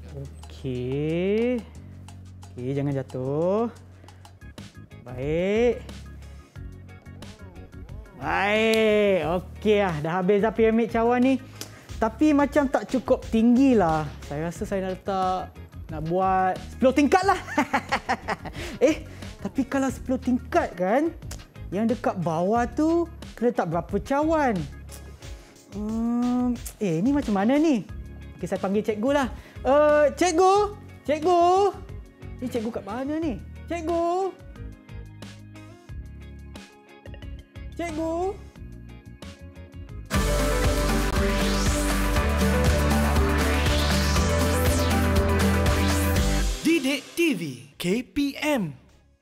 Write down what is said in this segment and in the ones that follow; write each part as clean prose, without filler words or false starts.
Okey. Okey, jangan jatuh. Baik. Baik. Okey lah. Dah habis dah piramid cawan ni. Tapi macam tak cukup tinggi lah. Saya rasa saya nak buat 10 tingkat lah. Tapi kalau 10 tingkat kan, yang dekat bawah tu kena tak berapa cawan. Ni macam mana ni? Okay, saya panggil cikgu lah. Cikgu! Cikgu! Ni cikgu kat mana ni? Cikgu! Cikgu! Didik TV KPM.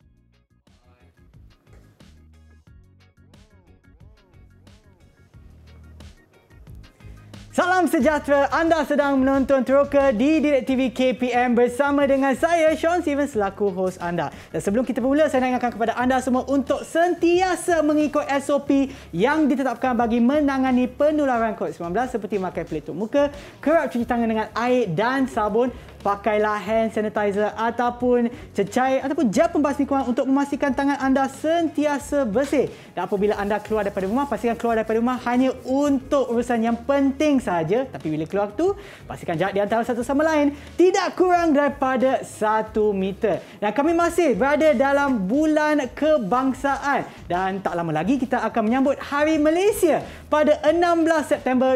Salam sejahtera, anda sedang menonton teroka di Didik TV KPM bersama dengan saya, Sean Steven, selaku hos anda. Dan sebelum kita bermula, saya nak ingatkan kepada anda semua untuk sentiasa mengikut SOP yang ditetapkan bagi menangani penularan COVID-19 seperti memakai pelitup muka, kerap cuci tangan dengan air dan sabun, pakailah hand sanitizer ataupun cecair ataupun gel pembasmi kuman untuk memastikan tangan anda sentiasa bersih. Dan apabila anda keluar daripada rumah, pastikan keluar daripada rumah hanya untuk urusan yang penting saja. Tapi bila keluar tu, pastikan jarak di antara satu sama lain tidak kurang daripada 1 meter. Dan kami masih berada dalam bulan kebangsaan. Dan tak lama lagi kita akan menyambut Hari Malaysia pada 16 September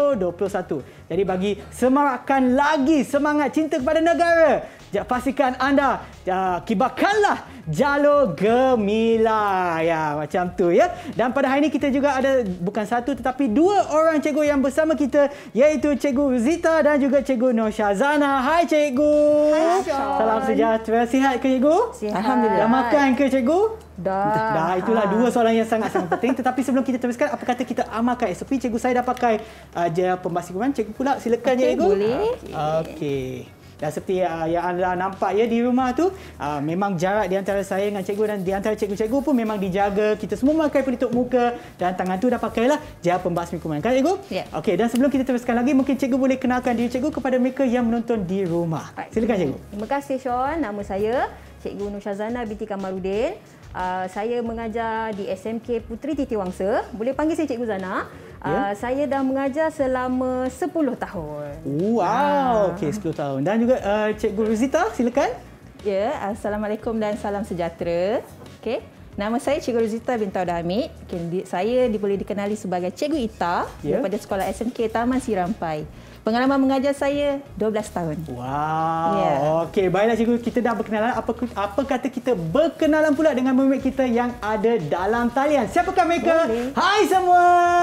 2021. Jadi bagi semarakkan lagi semangat cinta kepada negara, pastikan anda kibarkanlah jalur gemilang. Ya, macam tu ya. Dan pada hari ini kita juga ada bukan satu tetapi 2 orang cikgu yang bersama kita, iaitu Cikgu Zita dan juga Cikgu Nur Syazana. Hai cikgu. Hai Sean. Salam sejahtera. Sihat ke cikgu? Sihat. Dah Alhamdulillah. makan ke cikgu? Dah. Itulah 2 soalan yang sangat-sangat penting. Tetapi sebelum kita teruskan, apa kata kita amalkan SOP? Cikgu saya dah pakai gel pembasmi kuman. Cikgu pula, silakan cikgu. Boleh. Okey. Dan seperti yang anda nampak ya di rumah tu, memang jarak di antara saya dengan cikgu dan di antara cikgu-cikgu pun memang dijaga. Kita semua memakai pelitup muka dan tangan tu dah pakailah gel pembasmi kuman. Kan cikgu? Ya. Okey, dan sebelum kita teruskan lagi, mungkin cikgu boleh kenalkan diri cikgu kepada mereka yang menonton di rumah. Silakan cikgu. Terima kasih Sean. Nama saya Cikgu Nur Syazana binti Kamarudin. Saya mengajar di SMK Puteri Titiwangsa. Boleh panggil saya Cikgu Zana. Saya dah mengajar selama 10 tahun. Wow, okey, 10 tahun. Dan juga Cikgu Rosita, silakan. Ya, Assalamualaikum dan salam sejahtera. Okey. Nama saya Cikgu Rosita binti Audah Hamid. Saya boleh dikenali sebagai Cikgu Ita daripada Sekolah SMK Taman Sirampai. Pengalaman mengajar saya 12 tahun. Wow. Yeah. Okey, baiklah cikgu, kita dah berkenalan. Apa kata kita berkenalan pula dengan murid kita yang ada dalam talian. Siapakah mereka? Boleh. Hai semua.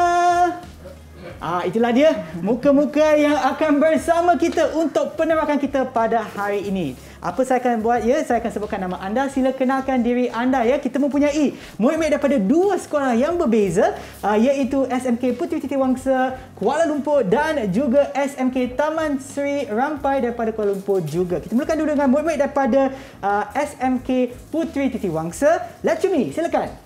Itulah dia muka-muka yang akan bersama kita untuk penerakan kita pada hari ini. Apa saya akan buat ya? Saya akan sebutkan nama anda. Sila kenalkan diri anda ya. Kita mempunyai murid-murid daripada 2 sekolah yang berbeza, iaitu SMK Puteri Titiwangsa Kuala Lumpur dan juga SMK Taman Sri Rampai daripada Kuala Lumpur juga. Kita mulakan dulu dengan murid-murid daripada SMK Puteri Titiwangsa. Lechumi, silakan.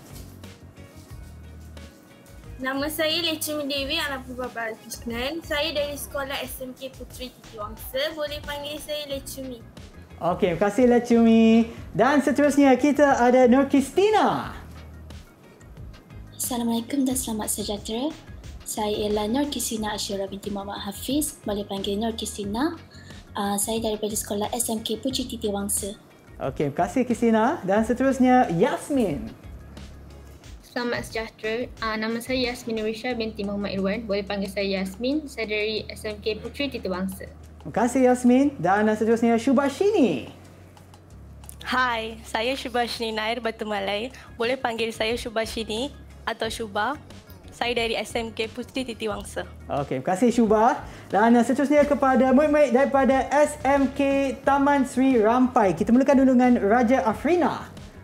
Nama saya Lechumi Dewi Anapurba Balakrishnan. Saya dari sekolah SMK Puteri Titiwangsa. Boleh panggil saya Lechumi. Okey, terima kasih Lechumi. Dan seterusnya kita ada Nur Kristina. Assalamualaikum dan selamat sejahtera. Saya ialah Nur Kristina Asyura binti Muhammad Hafiz. Boleh panggil Nur Kristina. Saya daripada sekolah SMK Puteri Titiwangsa. Okey, terima kasih Kristina. Dan seterusnya Yasmin. Selamat sejahtera. Nama saya Yasmin Nurisha binti Muhammad Irwan. Boleh panggil saya Yasmin. Saya dari SMK Puteri Titiwangsa. Terima kasih Yasmin. Dan seterusnya Shubhashini. Hai, saya Shubhashini Nair Batu Malai. Boleh panggil saya Shubhashini atau Shubha. Saya dari SMK Puteri Titiwangsa. Okey, terima kasih Shubha. Dan seterusnya kepada murid-murid daripada SMK Taman Sri Rampai. Kita mulakan dulu dengan Raja Afrina.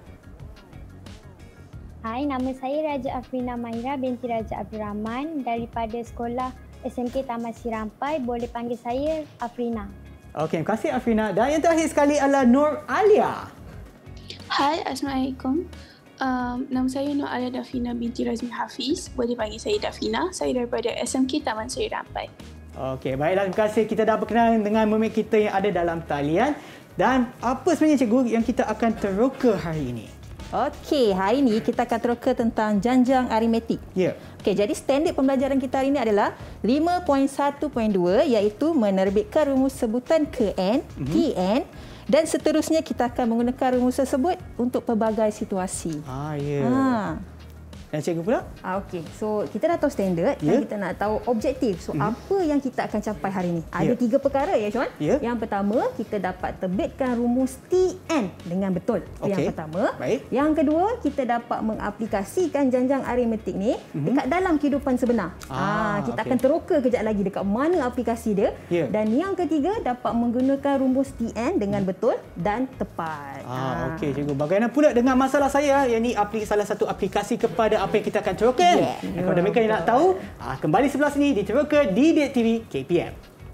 Hai, nama saya Raja Afrina Mahira binti Raja Abdul Rahman daripada sekolah SMK Taman Sri Rampai. Boleh panggil saya Afrina. Okey, terima kasih Afrina. Dan yang terakhir sekali adalah Nur Alia. Hai, Assalamualaikum. Nama saya Nur Alia Dafina binti Razmi Hafiz. Boleh panggil saya Dafina. Saya daripada SMK Taman Sri Rampai. Okey, baiklah, terima kasih. Kita dah berkenalan dengan mermaid kita yang ada dalam talian. Dan apa sebenarnya cikgu yang kita akan teroka hari ini? Okey, hari ini kita akan teroka tentang janjang aritmetik. Ya. Okey, jadi standard pembelajaran kita hari ini adalah 5.1.2 iaitu menerbitkan rumus sebutan KN, TN dan seterusnya kita akan menggunakan rumus tersebut untuk pelbagai situasi. Ya. Dan cikgu pula? Okey. So, kita dah tahu standard dan kita nak tahu objektif. So, apa yang kita akan capai hari ini? Ada 3 perkara ya, Sean. Yang pertama, kita dapat terbitkan rumus TN dengan betul. Yang pertama. Baik. Yang kedua, kita dapat mengaplikasikan janjang aritmetik ni dekat dalam kehidupan sebenar. Kita akan teroka kejap lagi dekat mana aplikasi dia. Dan yang ketiga, dapat menggunakan rumus TN dengan betul dan tepat. Okey, cikgu. Bagaimana pula dengan masalah saya? Yang ni salah satu aplikasi kepada apa yang kita akan teroka. Kepada mereka yang nak tahu, kembali sebelah sini di Teroka Didik TV KPM.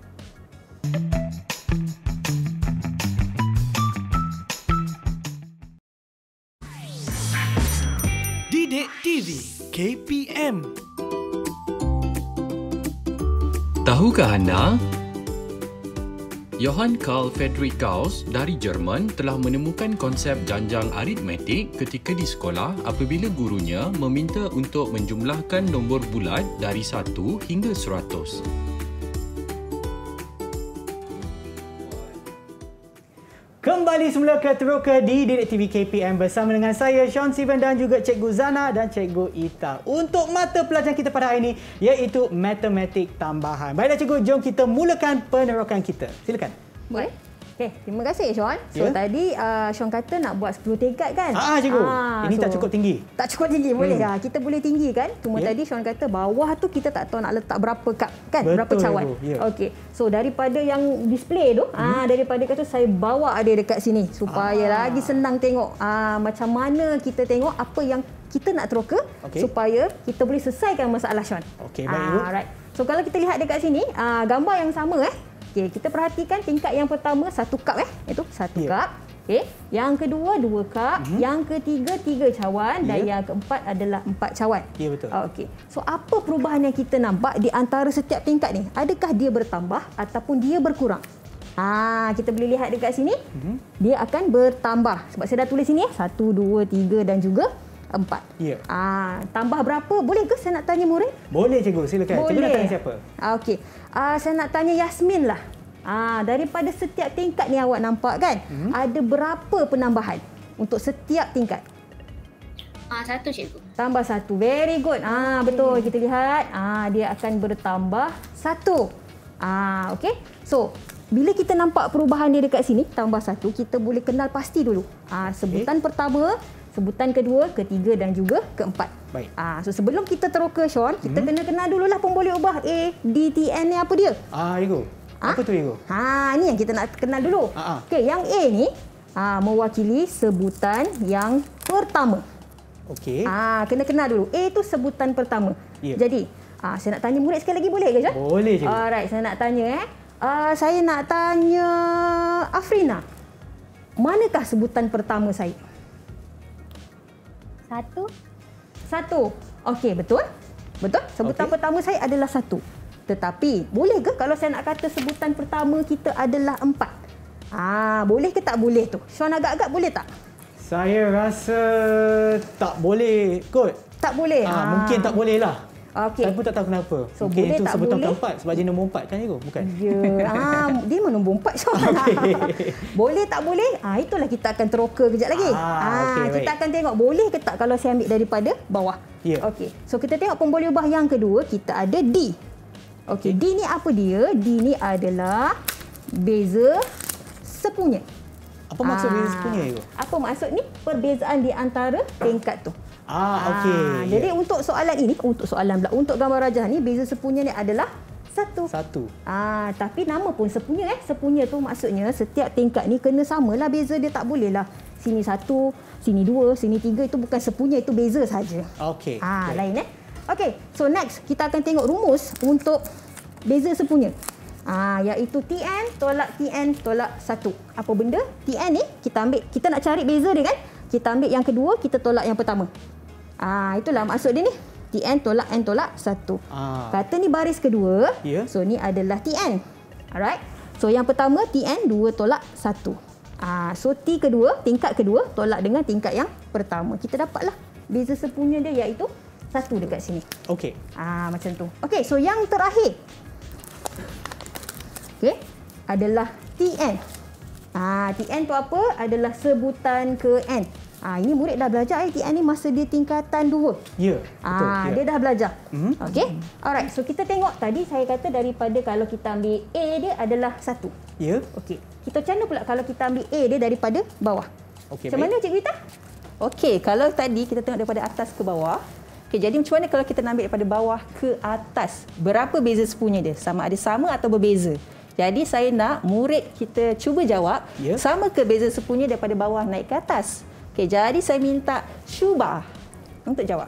Didik TV KPM. Tahukah anda? Johann Carl Friedrich Gauss dari Jerman telah menemukan konsep janjang aritmetik ketika di sekolah apabila gurunya meminta untuk menjumlahkan nombor bulat dari 1 hingga 100. Kembali semula ke Teroka di Didik TV KPM bersama dengan saya, Sean Steven dan juga Cikgu Zana dan Cikgu Ita. Untuk mata pelajaran kita pada hari ini, iaitu matematik tambahan. Baiklah cikgu, jom kita mulakan penerokan kita. Silakan. Boleh? Okey, terima kasih Sean. So tadi Sean kata nak buat 10 tingkat kan? Cikgu. Ini tak cukup tinggi. Tak cukup tinggi, boleh lah. Kita boleh tinggi kan? Cuma tadi Sean kata bawah tu kita tak tahu nak letak berapa cup kan? Betul, berapa cawan. Okey. So daripada yang display tu, daripada kata saya bawa dia dekat sini supaya lagi senang tengok macam mana kita tengok apa yang kita nak teroka supaya kita boleh selesaikan masalah Sean. Okey, baik. Alright. So kalau kita lihat dekat sini, gambar yang sama Okey, kita perhatikan tingkat yang pertama 1 cup itu 1 cup. Okey, yang kedua 2 cup, yang ketiga 3 cawan dan yang keempat adalah 4 cawan. Ya, betul. Okey. So apa perubahan yang kita nampak di antara setiap tingkat ni? Adakah dia bertambah ataupun dia berkurang? Kita boleh lihat dekat sini. Dia akan bertambah. Sebab saya dah tulis sini 1, 2, 3 dan juga 4. Ya. Tambah berapa? Boleh ke saya nak tanya murid? Boleh cikgu, silakan. Cikgu nak tanya siapa? Okey. Saya nak tanya Yasmin lah. Daripada setiap tingkat ni awak nampak kan? Ada berapa penambahan untuk setiap tingkat? 1 cikgu. Tambah 1. Very good. Betul. Kita lihat. Dia akan bertambah 1. Okey. So, bila kita nampak perubahan dia dekat sini, tambah 1, kita boleh kenal pasti dulu. Sebutan pertama, sebutan kedua, ketiga dan juga keempat. Baik. So sebelum kita teroka Sean, kita kena kenal dululah pemboleh ubah A, D, T, N ni apa dia? Cikgu. Apa tu cikgu? Ni yang kita nak kenal dulu. Okey, yang A ni mewakili sebutan yang pertama. Okey. Kena kenal dulu. A tu sebutan pertama. Jadi, saya nak tanya murid sekali lagi boleh ke Sean? Boleh cikgu. Alright, saya nak tanya saya nak tanya Afrina. Manakah sebutan pertama saya? 1. Okey, betul? Betul? Sebutan pertama saya adalah 1. Tetapi, boleh ke kalau saya nak kata sebutan pertama kita adalah 4? Boleh ke tak boleh tu? Sean agak-agak boleh tak? Saya rasa tak boleh kot. Tak boleh? Mungkin tak boleh lah. Okey. Saya pun tak tahu kenapa. So, mungkin boleh itu tak sebutan boleh? keempat sebab dia nombor 4 kan cikgu? Bukan? Ya. Dia mana nombor 4 Sean? Boleh tak boleh? Itulah kita akan teroka kejap lagi. Kita akan tengok boleh ke tak kalau saya ambil daripada bawah. Okey. So kita tengok pemboleh ubah yang kedua, kita ada D. Okey, D ni apa dia? D ni adalah beza sepunya. Apa maksud beza sepunya itu? Apa maksud ni? Perbezaan di antara tingkat tu. Okey. Jadi untuk soalan ini, untuk gambar rajah ni, beza sepunya ni adalah 1. Tapi nama pun sepunya Sepunya tu maksudnya setiap tingkat ni kena samalah beza dia, tak boleh lah sini 1, sini 2, sini 3, itu bukan sepunya, itu beza saja. Okey. Lain Okey, so next kita akan tengok rumus untuk beza sepunya. Iaitu TN tolak TN tolak 1. Apa benda? TN ni kita ambil, kita nak cari beza dia kan? Kita ambil yang kedua, kita tolak yang pertama. Itulah maksud dia ni. Tn tolak N tolak 1. Kata ni baris kedua. So ni adalah Tn. Alright. So yang pertama Tn 2 tolak 1. So T kedua, tingkat kedua tolak dengan tingkat yang pertama. Kita dapatlah beza sepunya dia iaitu 1 dekat sini. Okey. Macam tu. Okey, so yang terakhir. Okey, adalah Tn. Tn tu apa? Adalah sebutan ke N. Ini murid dah belajar Tn ni masa dia tingkatan 2. Ya, betul. Dia dah belajar. Okey. Alright, so kita tengok tadi saya kata daripada kalau kita ambil A dia adalah 1. Ya. Okey. Kita macam mana pula kalau kita ambil A dia daripada bawah? Okey. Macam mana Cikgu Ita? Okey, kalau tadi kita tengok daripada atas ke bawah. Okey, jadi macam mana kalau kita nak ambil daripada bawah ke atas? Berapa beza sepunya dia? Sama ada sama atau berbeza? Jadi saya nak murid kita cuba jawab, sama ke beza sepunya daripada bawah naik ke atas? Okey, jadi saya minta Syubah untuk jawab.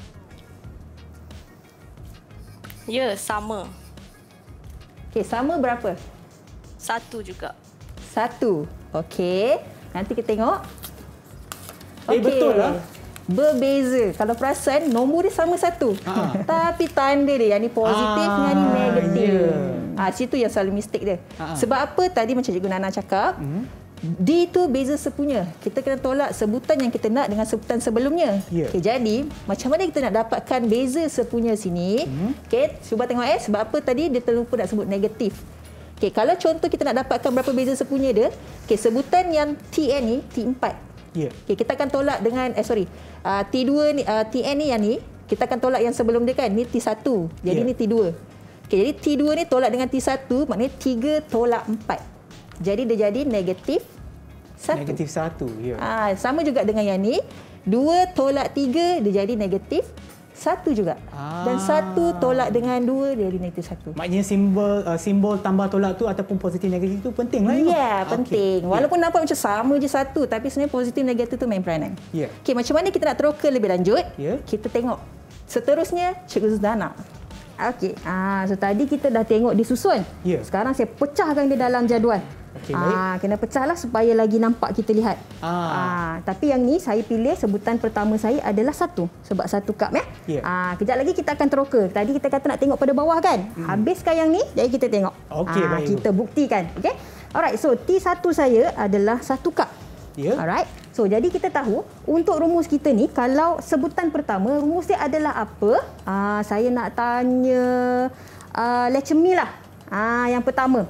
Ya, sama. Okey, sama berapa? 1 juga. 1. Okey, nanti kita tengok. Okey. Betul lah. Berbeza. Kalau perasan, nombor dia sama 1. Tapi tanda dia yang ni positif, yang ni negatif. Situ yang selalu mistake dia. Sebab apa tadi macam Cikgu Nana cakap, D tu beza sepunya. Kita kena tolak sebutan yang kita nak dengan sebutan sebelumnya. Okay, jadi, macam mana kita nak dapatkan beza sepunya sini? Okay, cuba tengok sebab apa tadi dia terlupa nak sebut negatif. Okay, kalau contoh kita nak dapatkan berapa beza sepunya dia, okay, sebutan yang Tn ni, T4. Okay, kita akan tolak dengan, T2 ni, Tn ni yang ni, kita akan tolak yang sebelum dia kan, ni T1. Jadi ni T2. Okay, jadi T2 ni tolak dengan T1, maknanya 3 tolak 4. Jadi dia jadi negatif 1. Negatif 1, ya. Sama juga dengan yang ni, 2 tolak 3, dia jadi negatif 1 juga. Dan 1 tolak dengan 2, dia jadi negatif 1. Maknanya simbol tambah tolak tu ataupun positif negatif tu penting lah. Ya, penting. Walaupun nampak macam sama je 1, tapi sebenarnya positif negatif tu main peranan. Okay, macam mana kita nak teroka lebih lanjut? Kita tengok seterusnya Cikgu Zana. Okey, so tadi kita dah tengok disusun. Sekarang saya pecahkan dia dalam jadual. Kena pecahlah supaya lagi nampak kita lihat. Tapi yang ni saya pilih sebutan pertama saya adalah 1 sebab 1 cup kejap lagi kita akan teroka. Tadi kita kata nak tengok pada bawah kan. Habiskan yang ni, jadi kita tengok. Baik. Kita buktikan. Okey. Alright, so T1 saya adalah 1 cup. Alright. So jadi kita tahu untuk rumus kita ni kalau sebutan pertama rumus dia adalah apa? Saya nak tanya lecture me lah. Yang pertama.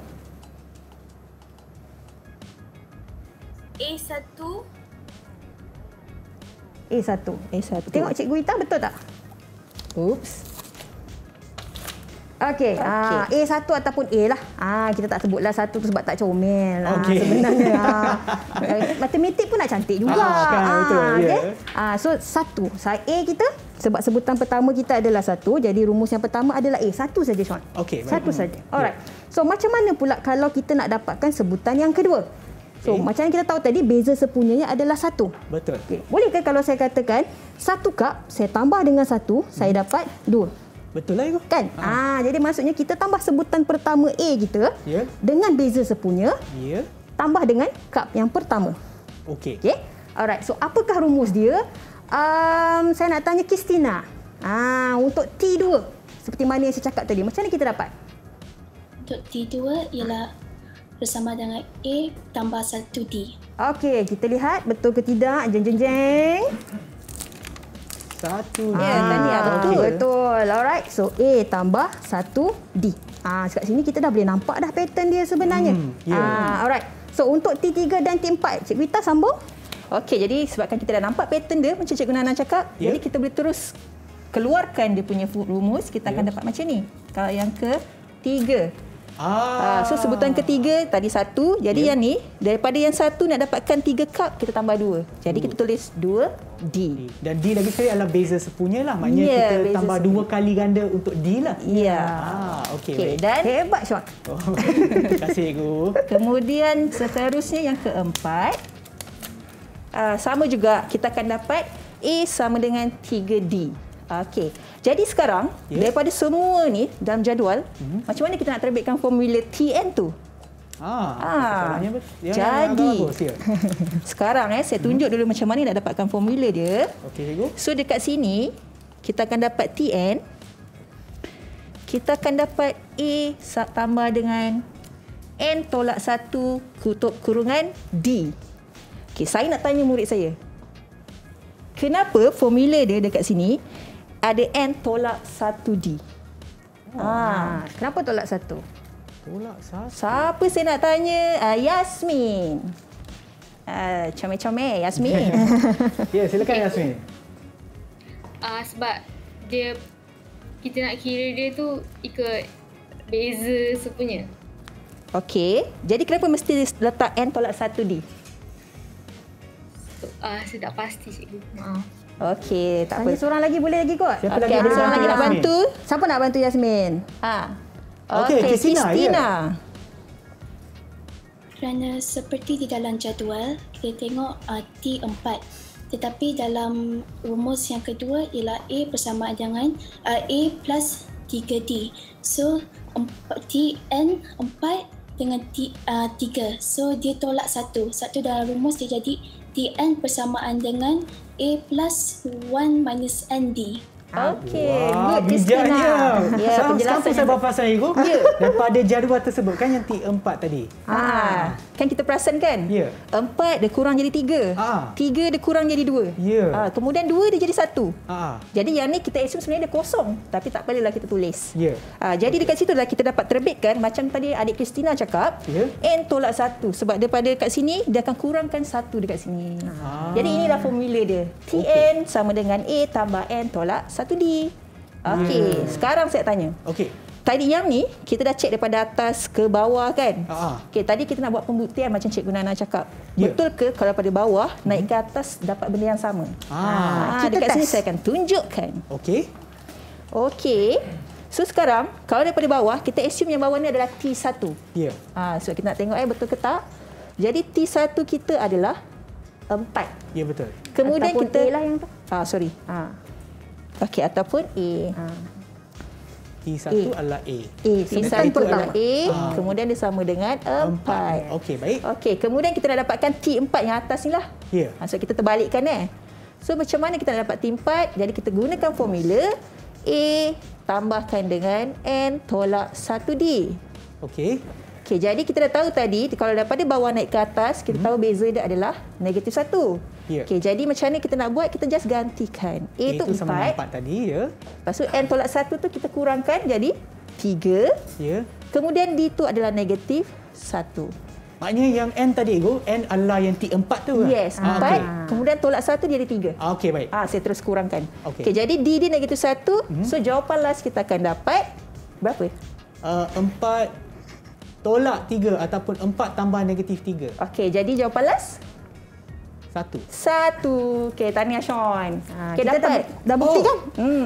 A1. Tengok Cikgu Ita betul tak? Oops. Okey, A1 ataupun A lah. Kita tak sebutlah 1 tu sebab tak comel. Sebenarnya. Matematik pun nak cantik juga. Betul. So 1. A kita sebab sebutan pertama kita adalah 1. Jadi rumus yang pertama adalah A. 1 saja, Sean. Satu saja. Alright. So macam mana pula kalau kita nak dapatkan sebutan yang kedua? So macam yang kita tahu tadi beza sepunyanya adalah 1. Betul. Bolehkah kalau saya katakan 1 cup saya tambah dengan 1 saya dapat 2? Betul lah itu. Kan? Jadi maksudnya kita tambah sebutan pertama A kita dengan beza sepunya tambah dengan cup yang pertama. Okey. Alright. So apakah rumus dia? Saya nak tanya Kristina. Untuk T2 seperti mana yang saya cakap tadi, macam mana kita dapat? Untuk T2 ialah bersama dengan A tambah 1D. Okey, kita lihat betul ke tidak. Jeng jeng jeng. 1. Betul. Alright. So A tambah 1D. Sekat sini kita dah boleh nampak dah pattern dia sebenarnya. Alright. So untuk T3 dan T4, Cikgu Ita sambung. Okey, jadi sebabkan kita dah nampak pattern dia macam Cikgu Nana cakap, jadi kita boleh terus keluarkan dia punya rumus, kita akan dapat macam ni. Kalau yang ke-3. So sebutan ketiga tadi 1. Jadi yang ni daripada yang 1 nak dapatkan 3 cup kita tambah 2. Jadi kita tulis 2D. Dan D lagi sekali adalah beza sepunya lah. Maknanya kita tambah 2 kali ganda untuk D lah. Okey, dan hebat Sean. Terima kasih Cikgu. Kemudian seterusnya yang keempat. Sama juga kita akan dapat A sama dengan 3D. Okey. Jadi sekarang daripada semua ni dalam jadual, macam mana kita nak terbitkan formula Tn tu? Jadi sekarang saya tunjuk dulu macam mana nak dapatkan formula dia. Okey, Cikgu. So dekat sini kita akan dapat TN. Kita akan dapat A tambah dengan N tolak 1 tutup kurungan D. Okey, saya nak tanya murid saya. Kenapa formula dia dekat sini ada N tolak 1D? Kenapa tolak 1? Tolak 1. Siapa saya nak tanya? Yasmin. Comel-comel Yasmin. Ya, silakan Yasmin. Sebab kita nak kira dia tu ikut beza sepunya. Okey, jadi kenapa mesti letak N tolak 1D? Saya tak pasti cikgu. Maaf. Okey, tak apa. Tanya seorang lagi boleh lagi kot? Siapa Okey, lagi ada boleh seorang lagi nak Yasmin? bantu? Siapa nak bantu Yasmin? Okey, Christina. Kerana seperti di dalam jadual, kita tengok T4. Tetapi dalam rumus yang kedua ialah A bersamaan dengan A plus 3D. So, TN 4 dengan 3. So, dia tolak 1. Satu dalam rumus dia jadi TN bersamaan dengan A plus 1 minus ND. Okey, Wah, good bijaknya. Ya, Sekarang saya baru perasan Ibu. Daripada jadual tersebut kan yang T4 tadi. Kan kita perasan kan? Ya. 4 dia kurang jadi 3. 3 dia kurang jadi 2. Ya. Kemudian 2 dia jadi 1. Jadi yang ni kita assume sebenarnya dia kosong. Tapi tak apalah kita tulis. Ya. Jadi dekat situ dah kita dapat terbitkan macam tadi adik Christina cakap. N tolak 1. Sebab daripada kat sini dia akan kurangkan 1 dekat sini. Jadi inilah formula dia. TN sama dengan A tambah N tolak 1D. Okey, sekarang saya tanya. Okey. Tadi yang ni kita dah cek daripada atas ke bawah kan? Okey, tadi kita nak buat pembuktian macam Cikgu Nana cakap. Betul ke kalau daripada bawah naik ke atas dapat benda yang sama? Dekat sini saya akan tunjukkan. Okey. Okey. So sekarang kalau daripada bawah kita assume yang bawah ni adalah T1. Ya. So kita nak tengok betul ke tak? Jadi T1 kita adalah 4. Ya, betul. Kemudian Ataupun kita A lah yang tu. sorry. Okey, ataupun A. T1 adalah A. T1 adalah A. Kemudian dia sama dengan 4. Okey, baik. Okey, kemudian kita nak dapatkan T4 yang atas ni lah. Ya. So kita terbalikkan So macam mana kita nak dapat T4? Jadi kita gunakan formula A tambahkan dengan N tolak 1D. Okey. Okey, jadi kita dah tahu tadi kalau daripada bawah naik ke atas, kita tahu beza dia adalah negatif 1. Ya. Okey, jadi macam mana kita nak buat? Kita just gantikan. A tu 4. Sama dengan 4 tadi, ya. Lepas tu N tolak 1 tu kita kurangkan jadi 3. Ya. Kemudian D tu adalah negatif 1. Maknanya yang N tadi, N adalah yang T4 tu kan? Yes, 4. Kemudian tolak 1 jadi 3. Okey, baik. Saya terus kurangkan. Okey. Jadi D dia negatif 1. So jawapan last kita akan dapat berapa? 4 tolak 3 ataupun 4 tambah negatif 3. Okey, jadi jawapan last? 1. Okey, tahniah Sean. Kita dapat. dah bukti kan?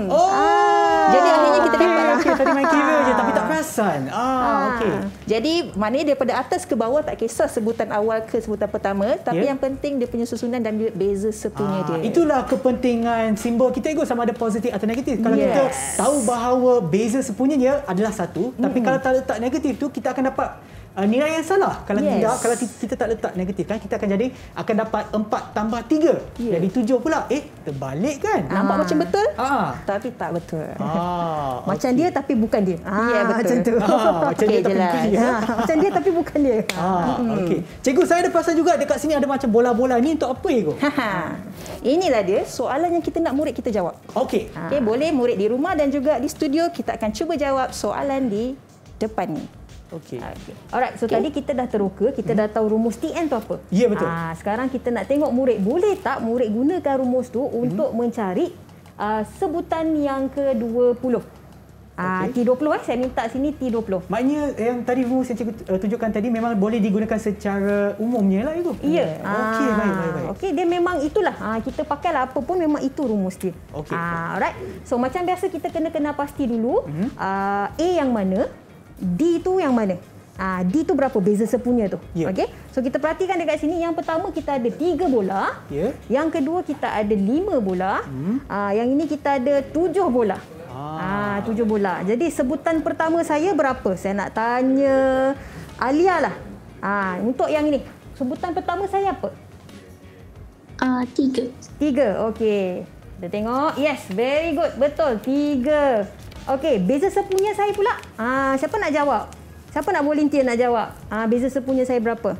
Jadi akhirnya kita dapat. Okey, tadi main kira je tapi tak perasan. Okey. Jadi maknanya daripada atas ke bawah tak kisah sebutan awal ke sebutan pertama, tapi yang penting dia punya susunan dan beza sepunya dia. Itulah kepentingan simbol kita sama ada positif atau negatif. Kalau kita tahu bahawa beza sepunya dia adalah 1, tapi kalau tak letak negatif tu kita akan dapat nilai yang salah. Kalau tidak, kalau kita tak letak negatif kan, kita akan akan dapat 4 tambah 3. Jadi 7 pula. Terbalik kan? Nampak macam betul? Tapi tak betul. Macam dia tapi bukan dia. Ya, betul. Macam tu. Macam dia tapi bukan dia. Macam dia tapi bukan dia. Okey. Cikgu, saya ada perasan juga dekat sini ada macam bola-bola. Ni untuk apa, Cikgu? Inilah dia soalan yang kita nak murid kita jawab. Okey. Okey, boleh murid di rumah dan juga di studio kita akan cuba jawab soalan di depan ni. Okey. Alright, so tadi kita dah teroka, kita dah tahu rumus TN tu apa. Ya, betul. Sekarang kita nak tengok murid, boleh tak murid gunakan rumus tu untuk mencari sebutan yang ke-20. T20 saya minta sini T20. Maknanya yang tadi rumus yang cikgu tunjukkan tadi memang boleh digunakan secara umumnya lah, Ibu. Ya. Okey, baik. Okey, dia memang itulah. Kita pakailah apa pun memang itu rumus dia. Okey. Alright. So macam biasa kita kena pasti dulu A yang mana, D tu yang mana? D tu berapa beza sepunya tu. Okey. So kita perhatikan dekat sini, yang pertama kita ada 3 bola. Yang kedua kita ada 5 bola. Yang ini kita ada 7 bola. 7 bola. Jadi sebutan pertama saya berapa? Saya nak tanya Alia lah. Untuk yang ini, sebutan pertama saya apa? 3. 3. Okey. Kita tengok. Yes, very good. Betul. 3. Okey, beza sepunya saya pula. Siapa nak jawab? Siapa nak volunteer nak jawab? Beza sepunya saya berapa?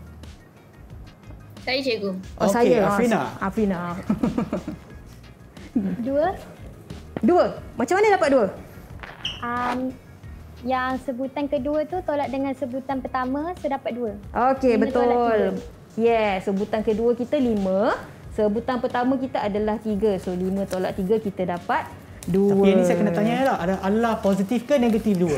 Saya cikgu. Oh, saya. Afrina. 2. Macam mana dapat 2? Yang sebutan kedua tu tolak dengan sebutan pertama, so dapat 2. Okey, betul. Yes, sebutan kedua kita 5. Sebutan pertama kita adalah 3. So 5 tolak 3 kita dapat 2. Tapi ini saya kena tanya lah, adalah positif ke negatif 2?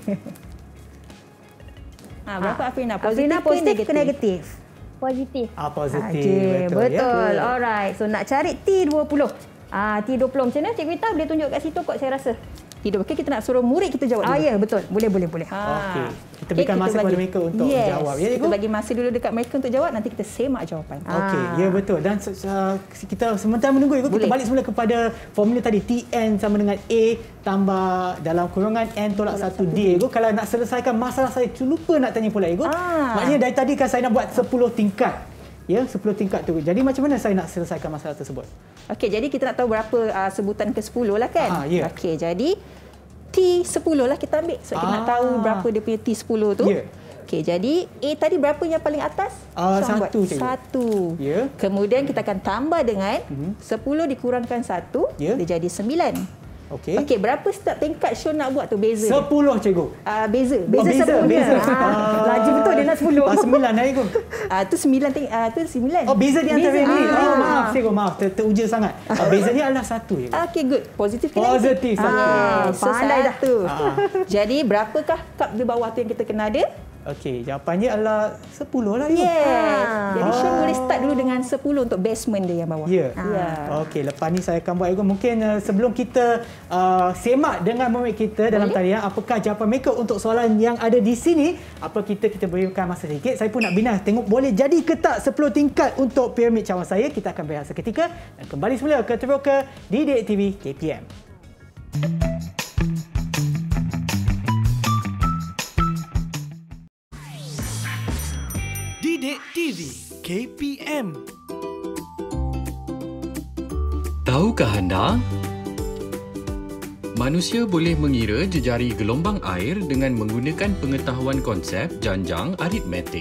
Berapa Afrina? Positif ke negatif? Positif. Positif. Okay, betul. Ya? Alright. So nak cari T20. T20 macam mana? Cikgu Ita boleh tunjuk kat situ kot saya rasa. T20. Okay, kita nak suruh murid kita jawab dulu. Ya, betul. Boleh. Okey. Kita berikan masa kepada mereka untuk jawab. Ya, kita bagi masa dulu dekat mereka untuk jawab. Nanti kita semak jawapan. Okey, ya betul. Dan kita sementara menunggu, kita balik semula kepada formula tadi. TN sama dengan A tambah dalam kurungan N tolak 1D. Kalau nak selesaikan masalah saya lupa nak tanya pula. Maknanya dari tadi kan saya nak buat 10 tingkat. Ya, 10 tingkat tu. Jadi macam mana saya nak selesaikan masalah tersebut? Okey, jadi kita nak tahu berapa sebutan ke-10 lah kan? Ya. Okey, jadi T10 lah kita ambil. So kita nak tahu berapa dia punya T10 tu. Ya. Okey, jadi A tadi berapa yang paling atas? 1. 1. Ya. Kemudian kita akan tambah dengan 10 dikurangkan 1, dia jadi 9. Okey, berapa step tingkat Syul nak buat tu beza? 10 cikgu. Beza 10. Laju betul dia nak 10. 9 dah cikgu. Tu 9. Oh, beza di antara ni. Maaf cikgu, teruja sangat. Beza ni adalah 1 je. Okey, good. Positif ke negatif? Positif. Pandai dah tu. Jadi berapakah cup di bawah tu yang kita kena ada? Okey, jawapannya adalah 10 lah. Jadi Syul boleh start dulu dengan 10 untuk basement dia yang bawah. Okey, lepas ni saya akan buat juga. Mungkin sebelum kita semak dengan murid kita dalam talian, apakah jawapan mereka untuk soalan yang ada di sini, kita berikan masa sedikit. Saya pun nak bina, tengok boleh jadi ke tak 10 tingkat untuk piramid cawan saya. Kita akan berehat seketika dan kembali semula ke Teroka di Didik TV KPM. Didik TV KPM. Tahukah anda? Manusia boleh mengira jejari gelombang air dengan menggunakan pengetahuan konsep janjang aritmetik.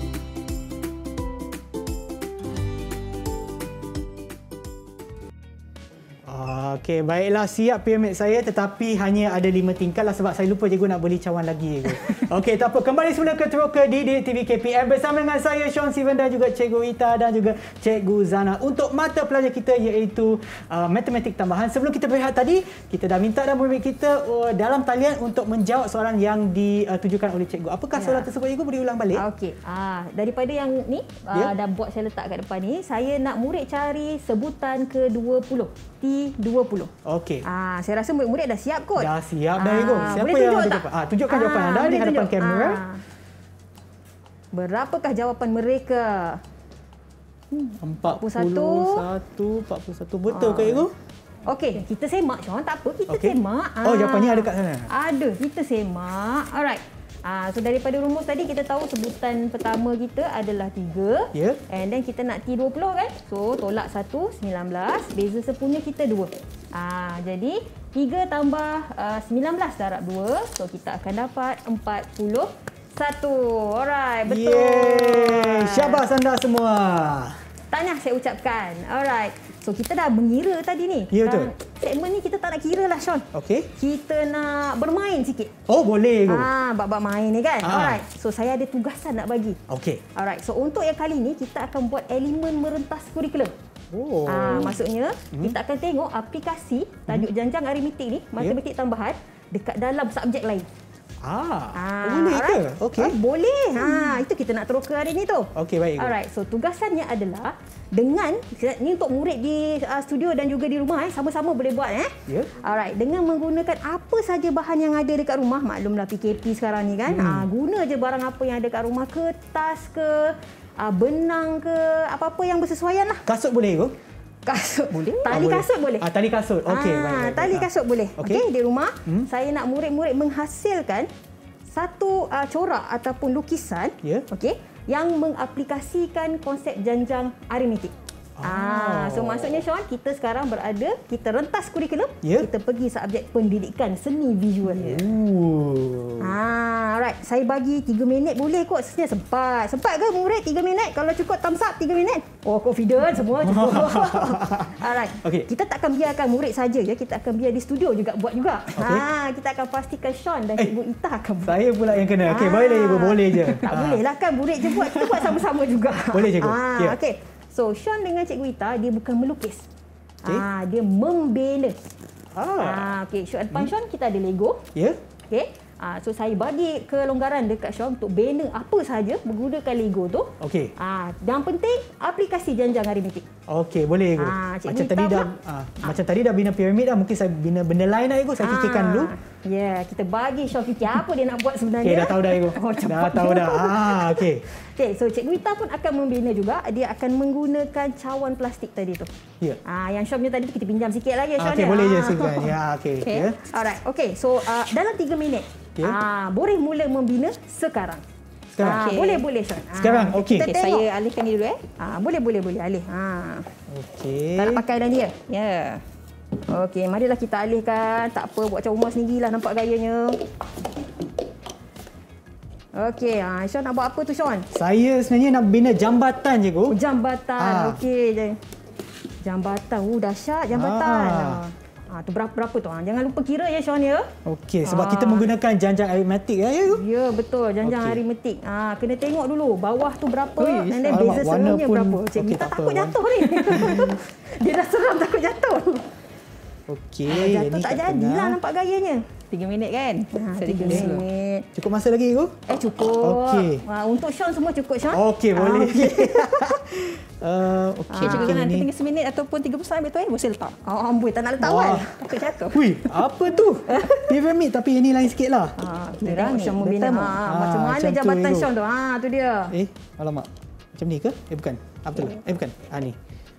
Okey, baiklah, siap piramid saya, tetapi hanya ada 5 tingkat lah sebab saya lupa cikgu nak beli cawan lagi. Okey, tak apa. Kembali semula ke Teroka di Didik TV KPM bersama dengan saya Sean Steven dan juga Cikgu Ita dan juga Cikgu Zana untuk mata pelajar kita iaitu matematik tambahan. Sebelum kita berehat tadi, kita dah minta dan murid kita dalam talian untuk menjawab soalan yang ditujukan oleh cikgu. Apakah soalan tersebut, cikgu? Boleh ulang balik? Okey. Daripada yang ni dah buat saya letak kat depan ni, saya nak murid cari sebutan ke-20. T20. Okey. Saya rasa murid-murid dah siap kot. Dah siap dah, cikgu. Siapa boleh yang tunjuk tak? Tunjukkan jawapan anda di hadapan kamera. Berapakah jawapan mereka? 41. Betul ke, cikgu? Okey, kita semak, Sean. Tak apa, kita semak. Jawapannya ada kat sana. Ada, kita semak. Alright. So daripada rumus tadi kita tahu sebutan pertama kita adalah 3. And then kita nak T20 kan? So tolak 1, 19. Beza sepunya kita 2. Jadi 3 tambah 19 darab 2. So kita akan dapat 41. Alright, betul. Yeay, syabas anda semua. Tahniah saya ucapkan. Alright. So kita dah mengira tadi ni. Ya, betul. Segmen ni kita tak nak kira lah, Sean. Okey. Kita nak bermain sikit. Oh, boleh. Bab-bab main ni kan. Alright. So saya ada tugasan nak bagi. Okey. Alright. So untuk yang kali ni kita akan buat elemen merentas kurikulum. Maksudnya kita akan tengok aplikasi tajuk janjang aritmetik ni, matematik tambahan dekat dalam subjek lain. Boleh ke? Okey. Boleh. Itu kita nak teroka hari ni tu. Okey, baik. Alright. So tugasannya adalah dengan ni untuk murid di studio dan juga di rumah sama-sama boleh buat Alright, dengan menggunakan apa saja bahan yang ada dekat rumah. Maklumlah PKP sekarang ni kan. Guna je barang apa yang ada kat rumah, kertas ke, benang ke, apa-apa yang bersesuaian lah. Kasut boleh ke? Kasut boleh. Tali kasut boleh. Tali kasut. Okey, baik. Tali kasut boleh. Okey, di rumah saya nak murid-murid menghasilkan satu corak ataupun lukisan, okey, yang mengaplikasikan konsep janjang aritmetik. So maksudnya Sean, kita sekarang kita rentas kurikulum, kita pergi subjek pendidikan seni visual. Alright, saya bagi 3 minit boleh kot. Sebenarnya sempat. Sempat ke murid 3 minit? Kalau cukup thumbs up 3 minit. Oh, confident semua cukup. Alright. Okay. Kita tak akan biarkan murid saja ya. Kita akan biar di studio juga buat juga. Kita akan pastikan Sean dan Cikgu Ita akan buat. Saya pula yang kena. Okey, boleh je. Tak boleh lah kan murid je buat. Kita buat sama-sama juga. Boleh Cikgu. Okey. So, Sean dengan Cikgu Ita, dia bukan melukis. Dia membina. Okey, depan Sean kita ada Lego. Ya. Okey. So, saya bagi kelonggaran dekat Sean untuk bina apa sahaja menggunakan Lego tu. Okey. Yang penting, aplikasi janjang aritmetik. Okey, boleh Cikgu. Macam tadi dah bina piramid dah. Mungkin saya bina benda lain dah Cikgu. Saya fikirkan dulu. Ya, kita bagi Sean fikir apa dia nak buat sebenarnya. Okey, dah tahu dah Cikgu. Dah tahu dah. Okey. Okey, so Cikgu Ita pun akan membina juga. Dia akan menggunakan cawan plastik tadi tu. Ya. Yang Sean punya tadi tu kita pinjam sikit lagi Sean. Okey, boleh je sebenarnya. Ya, okey. Alright. Okey, so dalam 3 minit. Boleh mula membina sekarang. Boleh Sean. Sekarang, okey. Saya alihkan dia dulu boleh alih. Okey. Tak nak pakai dah ni ya? Ya. Okey, marilah kita alihkan. Tak apa, buat macam rumah sendirilah nampak gayanya. Okey, Sean nak buat apa tu Sean? Saya sebenarnya nak bina jambatan Cikgu. Jambatan. Okey. Jambatan. Dahsyat jambatan. Tu berapa tu? Jangan lupa kira ya Sean ya. Okey, sebab kita menggunakan janjang aritmetik ya. Ya, betul. Janjang aritmetik. Kena tengok dulu bawah tu berapa dan beza serumnya berapa. Cikgu tak takut jatuh ni. Dia dah seram takut jatuh. Okey, jatuh tak jadilah nampak gayanya. 3 minit kan? 3 minit. Cukup masa lagi Cikgu? Cukup. Okey. Untuk Sean semua cukup Sean. Okey, boleh. Okey, Cikgu kan nanti tinggal seminit ataupun 30 saat ambil tu boleh letak. Amboi, tak nak letak awal. Takut jatuh. Apa tu? Piramid tapi ini lain sikit lah. Kita tengok Sean membina. Macam mana jabatan Sean tu? Tu dia. Alamak. Macam ni ke? Bukan. Betul lah. Bukan. Ni.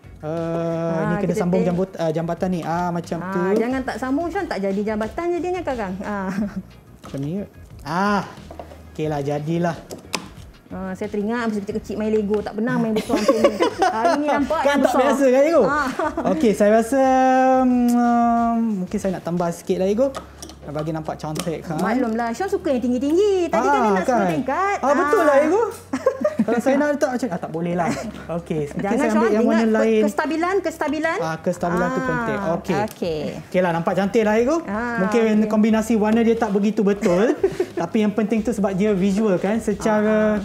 Ni kena sambung jambatan ni. Macam tu. Jangan tak sambung Sean, tak jadi jambatan jadinya kakang. Macam ni. Okeylah, jadilah. Saya teringat masa kecil-kecil main Lego, tak pernah main besar macam ni. Hari ni nampak kan tak biasa kan Cikgu? Okey, saya rasa mungkin saya nak tambah sikit lah Cikgu. Nak bagi nampak cantik kan. Maklumlah, Sean suka yang tinggi-tinggi. Tadi kan dia nak 10 tingkat. Betul lah Cikgu. Kalau saya nak letak macam tak boleh lah. Okey, mungkin saya ambil yang warna lain. Kestabilan. Kestabilan tu penting. Okeylah, nampak cantik lah Cikgu. Mungkin kombinasi warna dia tak begitu betul. Tapi yang penting tu sebab dia visual kan secara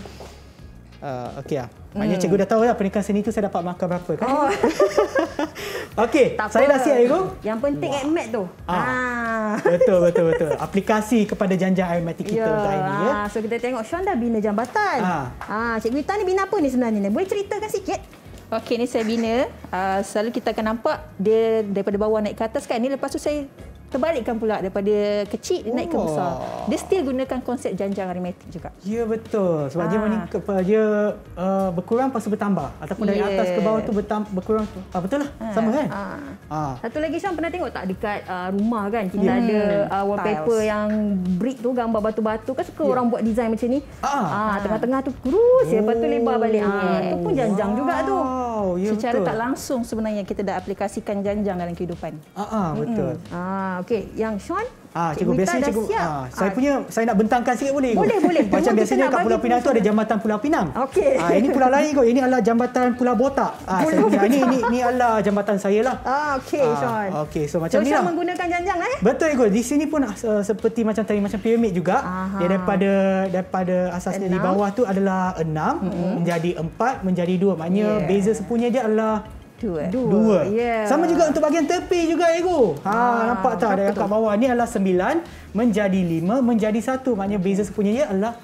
okey lah. Maknanya cikgu dah tahu lah pendidikan seni tu saya dapat markah berapa kan. Okey, saya dah siap Cikgu. Yang penting admat tu. Betul. Aplikasi kepada janjang aritmetik kita hari ni ya. So kita tengok Sean dah bina jambatan. Cikgu Ita ni bina apa ni sebenarnya? Boleh ceritakan sikit? Okey, ni saya bina. Selalu kita akan nampak dia daripada bawah naik ke atas kan. Ni lepas tu saya terbalikkan pula daripada kecil naik ke besar. Dia still gunakan konsep janjang aritmetik juga. Ya, betul. Sebab dia berkurang lepas tu bertambah. Ataupun dari atas ke bawah tu berkurang. Betul lah. Sama kan? Satu lagi Sean pernah tengok tak dekat rumah kan? Kita ada wallpaper yang brick tu, gambar batu-batu kan suka orang buat design macam ni. Tengah-tengah tu kurus lepas tu lebar balik. Tu pun janjang juga tu. Secara tak langsung sebenarnya kita dah aplikasikan janjang dalam kehidupan. Betul. Okey, yang Sean, Cikgu biasanya cikgu saya nak bentangkan sikit boleh? Boleh. Macam biasanya kat Pulau Pinang tu ada jambatan Pulau Pinang. Okey. Ini pulau lain kot. Ini adalah jambatan Pulau Botak. Saya punya ini adalah jambatan saya lah. Okey, Sean. Okey, so macam ni lah. Sean menggunakan janjang Betul Cikgu. Di sini pun seperti macam tadi macam piramid juga. Dia daripada asasnya di bawah tu adalah 6 menjadi 4 menjadi 2. Maknanya beza sepunya dia adalah 2. Sama juga untuk bahagian tepi juga Cikgu. Nampak tak ada yang kat bawah ni adalah 9 menjadi 5 menjadi 1. Maknanya beza sepunya dia adalah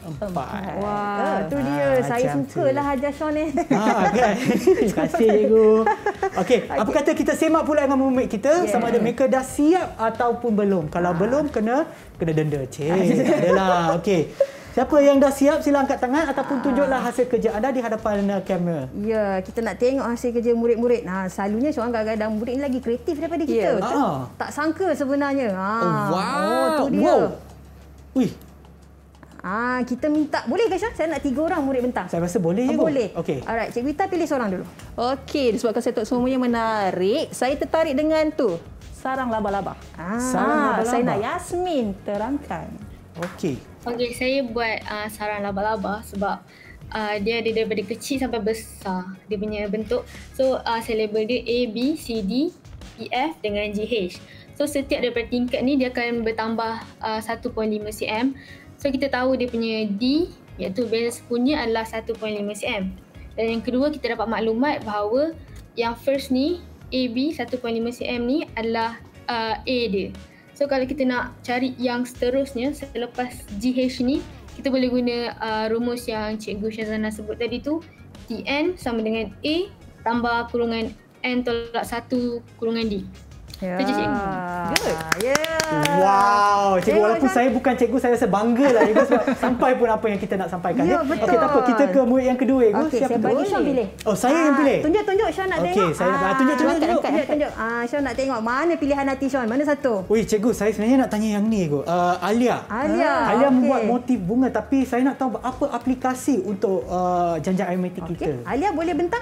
4. Tu dia. Saya sukalah ajar Sean ni. Kan? Terima kasih Cikgu. Okey, apa kata kita semak pula dengan murid kita sama ada mereka dah siap ataupun belum. Kalau belum kena denda. Adalah. Okey. Siapa yang dah siap sila angkat tangan ataupun tunjuklah hasil kerja anda di hadapan kamera. Ya, kita nak tengok hasil kerja murid-murid. Selalunya seorang kadang-kadang murid ni lagi kreatif daripada kita. Tak sangka sebenarnya. Tu dia. Wih. Kita minta, boleh ke Syah? Saya nak 3 orang murid bentang. Saya rasa boleh je. Boleh. Okey. Alright, Cikgu Ita pilih seorang dulu. Okey, disebabkan saya tengok semuanya menarik, saya tertarik dengan tu. Sarang laba-laba. Sarang laba-laba. Saya nak Yasmin terangkan. Okey. Okey, saya buat sarang laba-laba sebab dia ada daripada kecil sampai besar dia punya bentuk. So saya label dia A, B, C, D, E, F dengan G, H. So setiap daripada tingkat ni dia akan bertambah 1.5 cm. So kita tahu dia punya D iaitu base punya adalah 1.5 cm. Dan yang kedua kita dapat maklumat bahawa yang first ni AB 1.5 cm ni adalah A dia. So kalau kita nak cari yang seterusnya selepas GH ni, kita boleh guna rumus yang Cikgu Syazana sebut tadi tu, TN sama dengan A tambah kurungan N tolak 1 kurungan D. Ya. Itu je Cikgu. Good. Wow, Cikgu, walaupun saya bukan cikgu, saya rasa bangga lah Cikgu sebab sampai pun apa yang kita nak sampaikan. Ya, betul. Okey, tak apa, kita ke murid yang kedua Cikgu. Okey, saya bagi Syah pilih. Oh, saya yang pilih? Tunjuk Syah nak tengok. Okey, saya nak tunjuk. Syah nak tengok mana pilihan hati Syah, mana satu? Ui, Cikgu, saya sebenarnya nak tanya yang ni Cikgu. Alia membuat motif bunga, tapi saya nak tahu apa aplikasi untuk janjang aritmetik kita. Alia boleh bentang?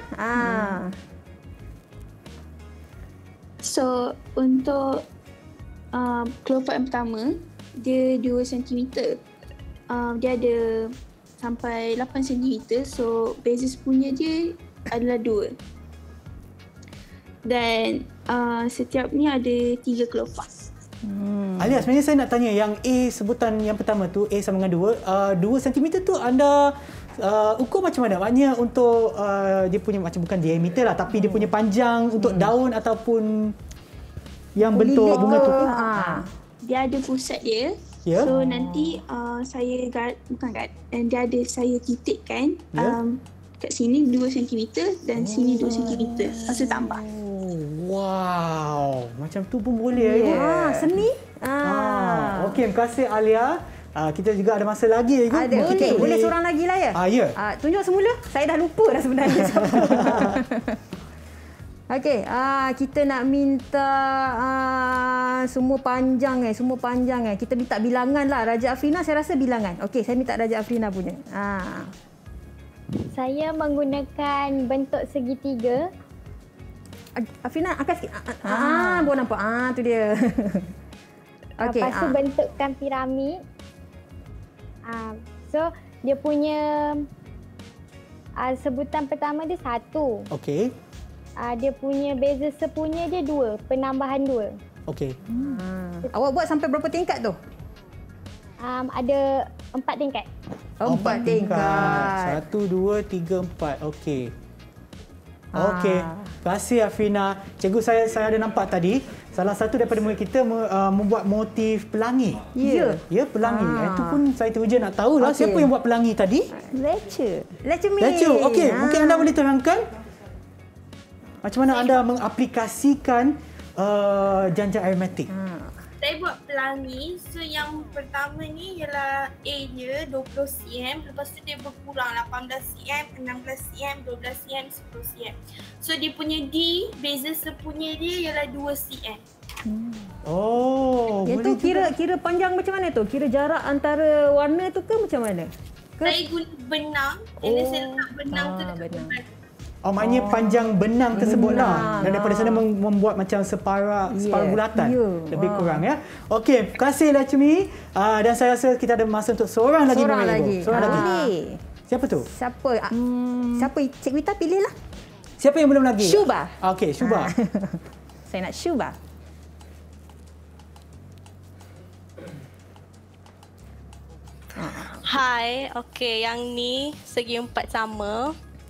So, untuk kelopak yang pertama, dia 2 cm. Dia ada sampai 8 cm. So, basis punya dia adalah 2. Dan setiap ni ada 3 kelopak. Alia, sebenarnya saya nak tanya yang A sebutan yang pertama tu, A sama dengan 2 cm tu anda ukur macam mana? Maknanya untuk dia punya macam bukan diameter lah, tapi dia punya panjang untuk daun ataupun yang bentuk bunga tu. Dia ada pusat dia. Yeah. So nanti saya dia ada saya titikkan kat sini 2 cm dan sini 2 cm. Lepas tu tambah. Wow, macam tu pun boleh. Seni. Okey, terima kasih Alia. Kita juga ada masa lagi. Boleh seorang lagi lah ya? Ya. Tunjuk semula. Saya dah lupa dah sebenarnya. Okey, kita nak minta semua panjang semua panjang Kita minta bilangan lah. Raja Afrina saya rasa bilangan. Okey, saya minta Raja Afrina punya. Saya menggunakan bentuk segitiga. Afrina angkat sikit. Baru nampak. Tu dia. Okey. Lepas tu bentukkan piramid. So dia punya sebutan pertama dia 1. Okey. Dia punya beza sepunya dia 2, penambahan 2. Okey. Awak buat sampai berapa tingkat tu? Ada 4 tingkat. 4 tingkat. 1, 2, 3, 4. Okey. Okey. Terima kasih Afrina. Cikgu, saya ada nampak tadi salah satu daripada murid kita membuat motif pelangi. Ya. Ya, pelangi. Itu pun saya teruja nak tahulah siapa yang buat pelangi tadi? Lecture Min. Okey, mungkin anda boleh terangkan macam mana anda mengaplikasikan janjang aritmetik? Saya buat pelangi. So yang pertama ni ialah A dia 20 cm. Lepas tu dia berkurang 18 cm, 16 cm, 12 cm, 10 cm. So dia punya D, beza sepunya dia ialah 2 cm. Yang tu kira panjang macam mana tu? Kira jarak antara warna tu ke macam mana? Saya guna benang. Jadi saya letak benang tu dekat benang. Maknanya panjang benang tersebutlah. Dan daripada sana membuat macam separa bulatan. Lebih kurang ya. Okey, terima kasih Lachmi. Dan saya rasa kita ada masa untuk seorang lagi. Seorang lagi. Siapa tu? Siapa? Cikgu Ita pilihlah. Siapa yang belum lagi? Syuba. Okey, Syuba. Saya nak Syuba. Hai, okey, yang ni segi 4 sama.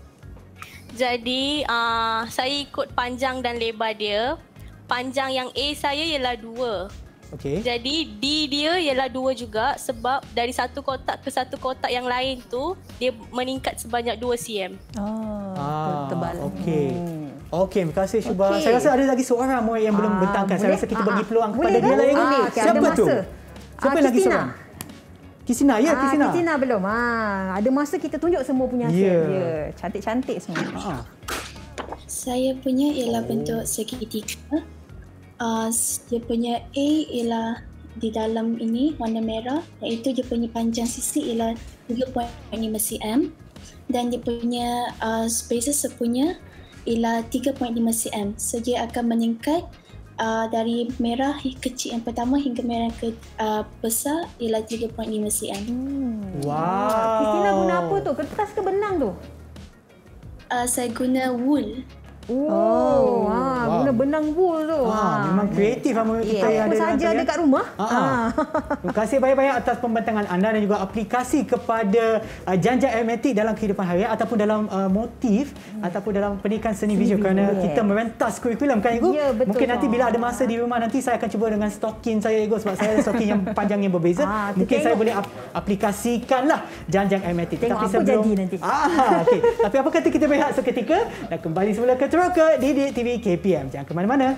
Jadi saya ikut panjang dan lebar dia. Panjang yang A saya ialah 2. Okey. Jadi D dia ialah 2 juga sebab dari satu kotak ke satu kotak yang lain tu dia meningkat sebanyak 2 cm. Tebal. Okey. Okey, terima kasih Syuba. Saya rasa ada lagi seorang murid yang belum bentangkan. Saya rasa kita bagi peluang kepada dia lah. Siapa tu? Siapa lagi seorang? Kisina, Kisina belum. Ada masa kita tunjuk semua punya hasil. Cantik-cantik semua. Saya punya ialah bentuk segitiga. Dia punya A ialah di dalam ini warna merah, iaitu dia punya panjang sisi ialah 3.5 cm dan dia punya spaces punya ialah 3.5 cm. So dia akan meningkat dari merah kecil yang pertama hingga merah besar ialah 3.5 cm. Wow. Christina guna apa tu? Kertas ke benang tu? Saya guna wool. Guna benang wool tu. Memang kreatif kita yang apa saja ada kat rumah. Terima kasih banyak-banyak atas pembentangan anda dan juga aplikasi kepada janjang aritmetik dalam kehidupan harian ataupun dalam motif ataupun dalam pendidikan seni visual kerana kita merentas kurikulum kan Igu? Ya, betul. Mungkin nanti bila ada masa di rumah nanti saya akan cuba dengan stokin saya Igu sebab saya ada stokin yang panjang yang berbeza. Mungkin saya boleh aplikasikanlah janjang aritmetik. Tengok apa jadi nanti. Okay. Tapi apa kata kita berehat seketika dan kembali semula ke Teroka Didik TV KPM. Jangan ke mana-mana.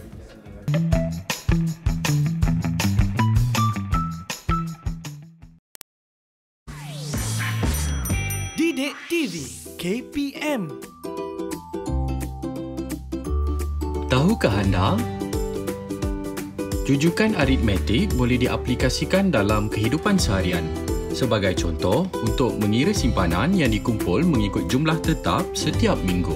Didik TV KPM. Tahukah anda? Jujukan aritmetik boleh diaplikasikan dalam kehidupan seharian. Sebagai contoh, untuk mengira simpanan yang dikumpul mengikut jumlah tetap setiap minggu.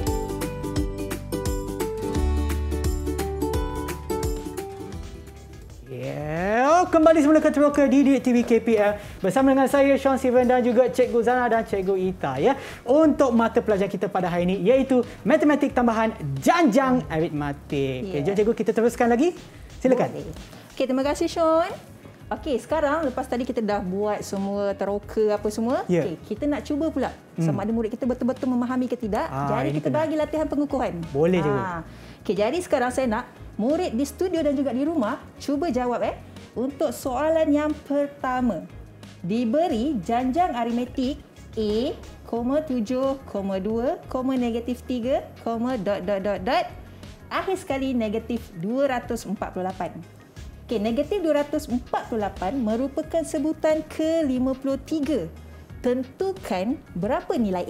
Kembali semula ke Teroka Didik TV KPM bersama dengan saya Sean Steven dan juga Cikgu Zana dan Cikgu Ita ya. Untuk mata pelajaran kita pada hari ini iaitu matematik tambahan janjang aritmetik. Okey, jom Cikgu kita teruskan lagi. Silakan. Okey, terima kasih Sean. Okey, sekarang lepas tadi kita dah buat semua teroka apa semua. Okey, kita nak cuba pula sama ada murid kita betul-betul memahami ke tidak. Jadi kita bagi latihan pengukuhan. Boleh Cikgu. Okey, jadi sekarang saya nak murid di studio dan juga di rumah cuba jawab Untuk soalan yang pertama, diberi janjang aritmetik A, 7, 2, negatif 3, akhir sekali negatif 248. Okey, negatif 248 merupakan sebutan ke-53. Tentukan berapa nilai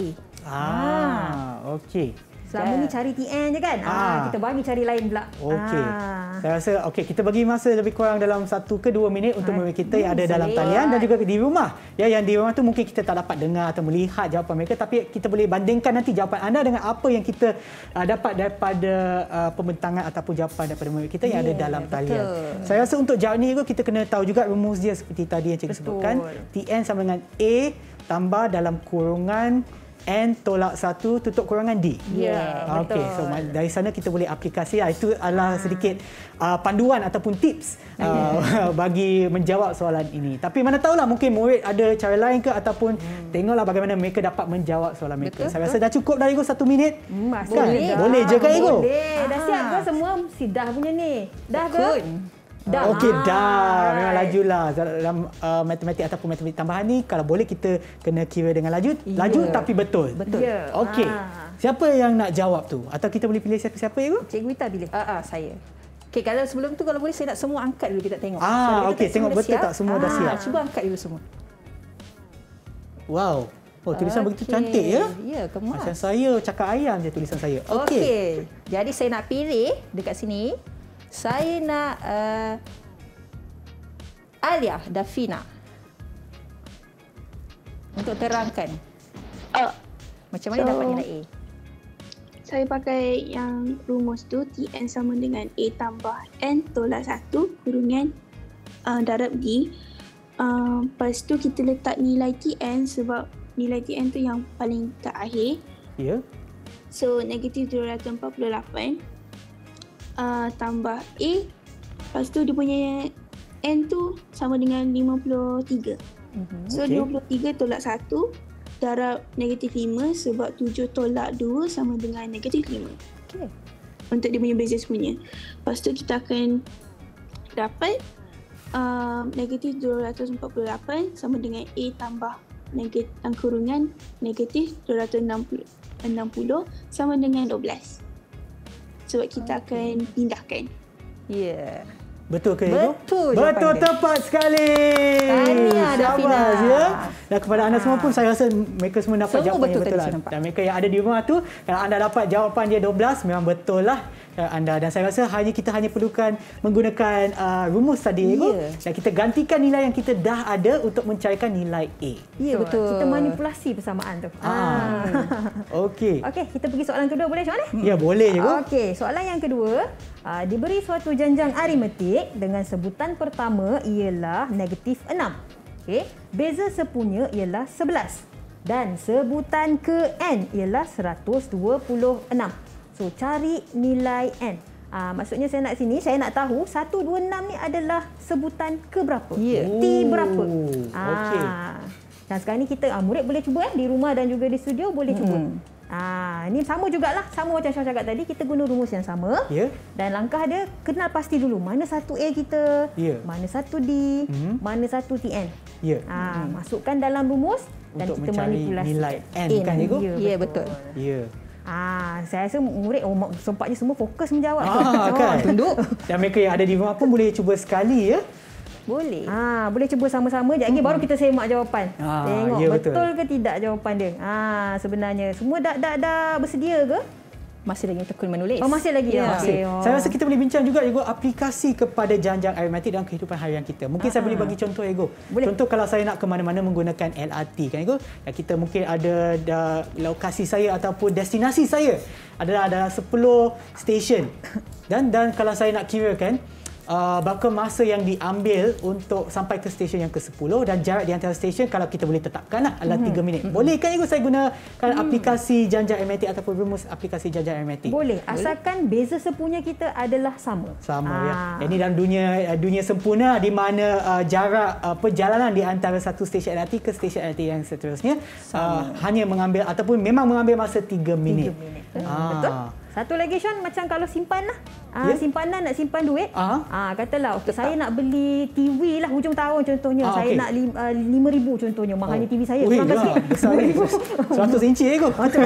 A. Okey. Selama ni cari TN je kan? Kita bagi cari lain pula. Okey. Saya rasa kita bagi masa lebih kurang dalam 1 ke 2 minit untuk murid kita yang ada dalam talian dan juga di rumah. Ya, yang di rumah tu mungkin kita tak dapat dengar atau melihat jawapan mereka, tapi kita boleh bandingkan nanti jawapan anda dengan apa yang kita dapat daripada pembentangan ataupun jawapan daripada murid kita yang ada dalam talian. Saya rasa untuk jawab ni kita kena tahu juga rumus dia seperti tadi yang cikgu sebutkan. TN sama dengan A tambah dalam kurungan N tolak 1 tutup kurangan D. Betul. Okey, so dari sana kita boleh aplikasi. Itu adalah sedikit panduan ataupun tips bagi menjawab soalan ini. Tapi mana tahulah mungkin murid ada cara lain ke ataupun tengoklah bagaimana mereka dapat menjawab soalan mereka. Saya rasa dah cukup dah Ego 1 minit. Boleh je kan Ego? Boleh. Dah siap ke semua Dah punya ni? Dah ke? Okey, dah. Memang lajulah. Dalam matematik ataupun matematik tambahan ni, kalau boleh kita kena kira dengan laju tapi betul. Okey. Siapa yang nak jawab tu? Atau kita boleh pilih siapa-siapa Ibu? Cikgu Ita pilih. Saya. Okey, kalau sebelum tu kalau boleh saya nak semua angkat dulu kita tengok. Okey, tengok betul tak semua dah siap. Cuba angkat dulu semua. Wow. Tulisan begitu cantik ya? Ya, kemas. Macam saya cakap ayam je tulisan saya. Okey. Jadi saya nak pilih dekat sini. Saya nak Alia Dafina untuk terangkan macam mana dapat nilai A. Saya pakai yang rumus tu TN sama dengan A tambah N tolak 1 kurungan darab D. Lepas tu kita letak nilai TN sebab nilai TN tu yang paling terakhir. Ya. So negatif 248 tambah A, lepas tu dia punya N tu sama dengan 53. So 53 tolak 1 darab negatif 5 sebab 7 tolak 2 sama dengan negatif 5. Untuk dia punya basis punya. Lepas tu kita akan dapat negatif 248 sama dengan A tambah kurungan negatif 260 sama dengan 12. Sebab kita akan pindahkan. Ya. Betul ke Ego? Betul tepat sekali. Tahniah Dafina. Ya. Dan kepada anda semua pun saya rasa mereka semua dapat jawapan yang betul lah. Dan mereka yang ada di rumah tu, kalau anda dapat jawapan dia 12, memang betul lah anda. Dan saya rasa kita hanya perlukan menggunakan rumus tadi Ego, dan kita gantikan nilai yang kita dah ada untuk mencarikan nilai A. Ya, betul. Kita manipulasi persamaan tu. Okey. Okey, kita pergi soalan kedua boleh Syuan? Ya, boleh Ego. Okey, soalan yang kedua. Diberi suatu janjang aritmetik dengan sebutan pertama ialah negatif 6. Okey, beza sepunya ialah 11 dan sebutan ke n ialah 126. So cari nilai n. Maksudnya saya nak tahu 126 ni adalah sebutan ke berapa? T berapa? Okey. Dan sekarang ni kita murid boleh cuba di rumah dan juga di studio boleh cuba. Ini sama jugalah, sama macam Syah cakap tadi, kita guna rumus yang sama. Dan langkah dia kenal pasti dulu mana satu A kita, mana satu D, mana satu TN. Masukkan dalam rumus dan untuk kita manipulasi nilai N kan Ego? Ya, betul. Ya. Saya rasa murid sempatnya semua fokus menjawab. Kan? Tunduk. Dan mereka yang ada di rumah pun boleh cuba sekali ya. Boleh. Boleh cuba sama-sama. Sekejap lagi baru kita semak jawapan. Tengok betul ke tidak jawapan dia. Sebenarnya semua dah bersedia ke? Masih lagi tekun menulis. Masih lagi. Okay. Saya rasa kita boleh bincang juga Ego aplikasi kepada janjang aritmetik dalam kehidupan harian kita. Mungkin saya boleh bagi contoh Ego. Contoh kalau saya nak ke mana-mana menggunakan LRT kan Ego. Dan kita mungkin ada lokasi saya ataupun destinasi saya adalah 10 stesen. Dan kalau saya nak kirakan berapa masa yang diambil untuk sampai ke stesen yang ke-10 dan jarak di antara stesen kalau kita boleh tetapkanlah adalah 3 minit. Boleh kan Ego saya gunakan aplikasi janjang aritmetik ataupun rumus aplikasi janjang aritmetik? Boleh. Asalkan beza sepunya kita adalah sama. Ya. Ini dalam dunia sempurna di mana jarak perjalanan di antara satu stesen LRT ke stesen LRT yang seterusnya hanya mengambil ataupun memang mengambil masa 3 minit. 3 minit. Betul. Satu lagi Syuan, macam kalau simpan lah. Simpanan nak simpan duit. Katalah saya nak beli TV lah hujung tahun contohnya. Saya nak 5,000 contohnya. Mahalnya TV saya. Kurang kasih. Besar ni. 100 inci Ego.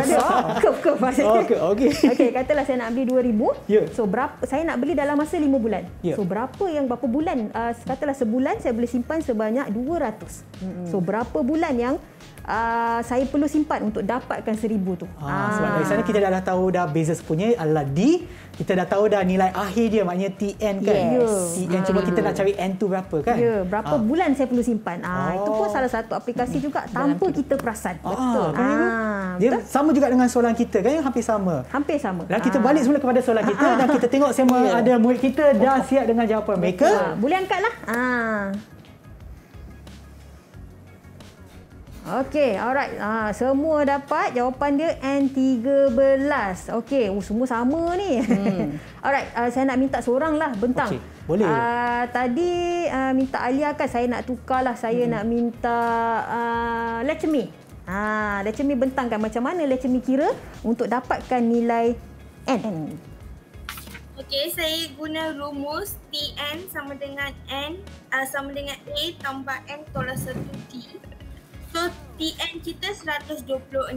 Curve maksudnya. Okey. Katalah saya nak beli 2,000. So saya nak beli dalam masa 5 bulan. So berapa bulan? Katalah sebulan saya boleh simpan sebanyak 200. So berapa bulan yang saya perlu simpan untuk dapatkan 1,000 tu. Sebab dari sana kita dah tahu dah beza sepunya adalah D. Kita dah tahu dah nilai akhir dia maknanya TN kan. TN cuma kita nak cari N tu berapa kan. Berapa bulan saya perlu simpan. Itu pun salah satu aplikasi juga tanpa kita perasan. Betul. Dia sama juga dengan soalan kita kan, hampir sama. Dan kita balik semula kepada soalan kita dan kita tengok semua ada murid kita dah siap dengan jawapan mereka. Boleh angkatlah. Okey, alright. Semua dapat jawapan dia N13. Okey, semua sama ni. Alright, saya nak minta seorang lah bentang. Okay, boleh. Tadi minta Alia kan, saya nak tukarlah. Saya nak minta Lechemi. Lechemi bentangkan macam mana Lechemi kira untuk dapatkan nilai N. Okey, saya guna rumus TN sama dengan N sama dengan A tambah N tolak 1T. So, TN kita 126.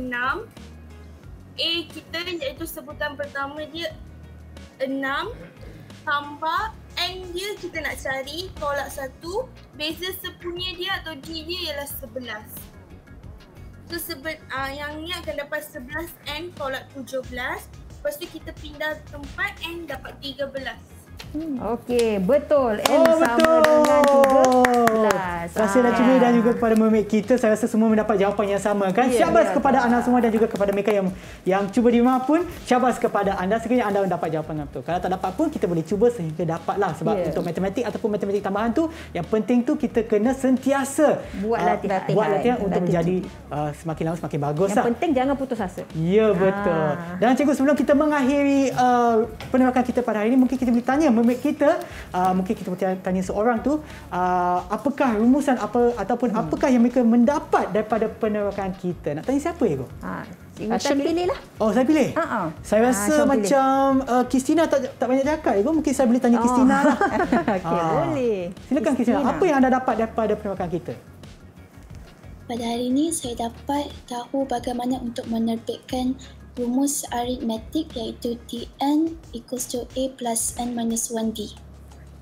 A kita iaitu sebutan pertama dia 6. Tambah N dia kita nak cari tolak 1. Beza sepunya dia atau D dia ialah 11. So, yang ni akan dapat 11N tolak 17. Lepas tu kita pindah tempat N dapat 13. Okey, betul. N sama dengan 13. Terima kasih Lechemi dan juga kepada murid kita. Saya rasa semua mendapat jawapan yang sama kan. Syabas kepada anda semua dan juga kepada mereka yang cuba di rumah pun. Syabas kepada anda sekiranya anda mendapat jawapan yang betul. Kalau tak dapat pun kita boleh cuba sehingga dapatlah. Sebab untuk matematik ataupun matematik tambahan tu yang penting tu kita kena sentiasa buat latihan untuk menjadi semakin lama semakin bagus. Yang penting jangan putus asa. Ya, betul. Dan cikgu, sebelum kita mengakhiri penerakan kita pada hari ini, mungkin kita boleh tanya murid kita, mungkin kita boleh tanya seorang tu, apakah rumusan ataupun apakah yang mereka mendapat daripada penerakan kita. Nak tanya siapa Ego? Syuan pilihlah. Oh, saya pilih? Saya rasa macam Kristina tak banyak cakap Ego. Mungkin saya boleh tanya Kristina lah. Okey, boleh. Silakan Kristina. Apa yang anda dapat daripada penerakan kita? Pada hari ini saya dapat tahu bagaimana untuk menerbitkan rumus aritmetik iaitu TN equals to A plus N minus 1D.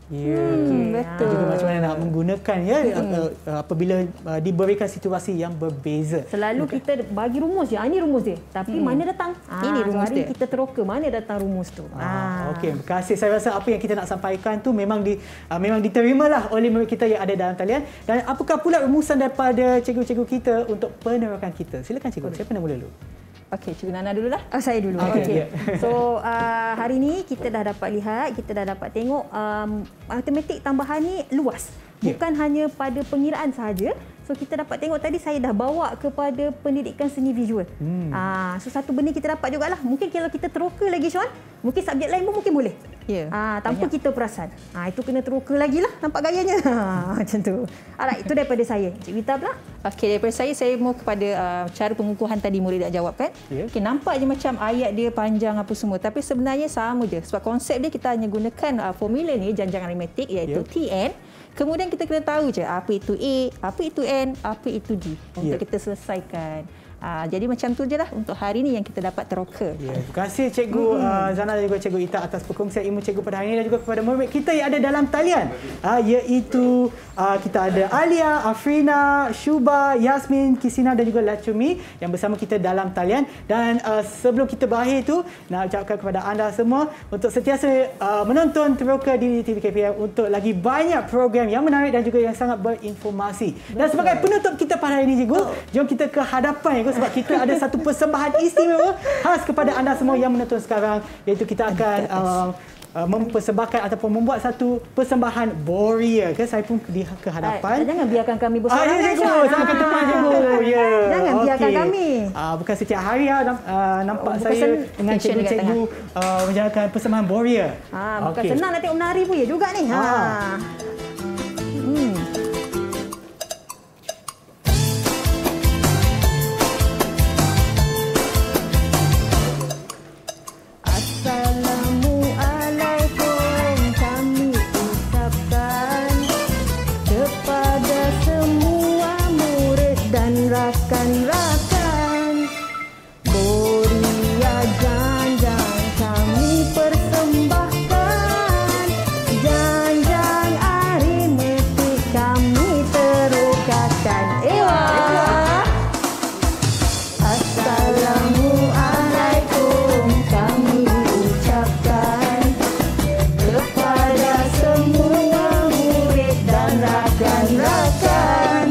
Betul. Juga macam mana nak menggunakan apabila diberikan situasi yang berbeza. Selalu kita bagi rumus je. Ini rumus dia. Tapi mana datang? Ini rumus dia. Kita teroka mana datang rumus tu. Okey, terima kasih. Saya rasa apa yang kita nak sampaikan tu memang diterimalah oleh murid kita yang ada dalam talian. Dan apakah pula rumusan daripada cikgu-cikgu kita untuk penerokan kita? Silakan cikgu. Siapa nak mula dulu? Okey, Cikgu Nana dululah. Saya dulu. Okey. So, hari ni kita dah dapat lihat, kita dah dapat tengok matematik tambahan ni luas. Bukan hanya pada pengiraan sahaja. So, kita dapat tengok tadi saya dah bawa kepada pendidikan seni visual. So, satu benda kita dapat jugalah. Mungkin kalau kita teroka lagi, Sean, mungkin subjek lain pun mungkin boleh. Tanpa kita perasan. Itu kena teroka lagi lah. Nampak gayanya? Macam tu. Alright, itu daripada saya. Cik Vita pula? Okey, daripada saya mau kepada cara pengukuhan tadi murid dah jawab kan. Okey, nampak je macam ayat dia panjang apa semua. Tapi sebenarnya sama je. Sebab konsep dia kita hanya gunakan formula ni, janjang aritmetik iaitu TN. Kemudian kita kena tahu je apa itu A, apa itu N, apa itu D untuk kita selesaikan. Jadi macam tu je lah untuk hari ni yang kita dapat teroka. Terima kasih Cikgu Zana dan juga Cikgu Ita atas perkongsian ilmu cikgu pada hari ini dan juga kepada murid kita yang ada dalam talian. Iaitu kita ada Alia, Afrina, Syuba, Yasmin, Kisina dan juga Lachumi yang bersama kita dalam talian. Dan sebelum kita berakhir tu, nak ucapkan kepada anda semua untuk sentiasa menonton teroka di TV KPM untuk lagi banyak program yang menarik dan juga yang sangat berinformasi. Dan sebagai penutup kita pada hari ini, Cikgu, jom kita ke hadapan ya, sebab kita ada satu persembahan istimewa khas kepada anda semua yang menonton sekarang, iaitu kita akan mempersembahkan ataupun membuat satu persembahan Boria. Saya pun ke hadapan. Jangan biarkan kami bersorangan. Saya akan teman Cikgu. Jangan biarkan kami. Bukan setiap hari nampak saya dengan cikgu-cikgu menjalankan persembahan Boria. Bukan senang nak tengok menari pun ya juga ni. Rakan-rakan Boria janjang kami persembahkan, janjang aritmetik kami terokakan. Assalamualaikum kami ucapkan kepada semua murid dan rakan-rakan.